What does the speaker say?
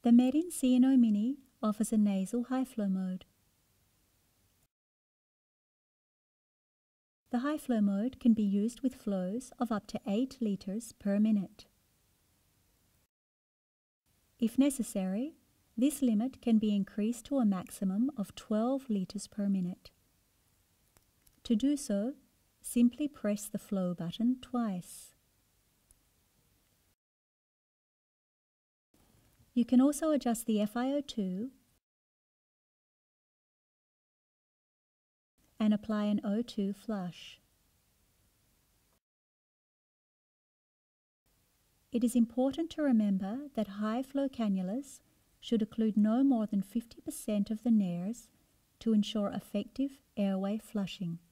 The medinCNOmini offers a nasal high flow mode. The high flow mode can be used with flows of up to 8 liters per minute. If necessary, this limit can be increased to a maximum of 12 liters per minute. To do so, simply press the flow button twice. You can also adjust the FiO2 and apply an O2 flush. It is important to remember that high flow cannulas should occlude no more than 50% of the nares to ensure effective airway flushing.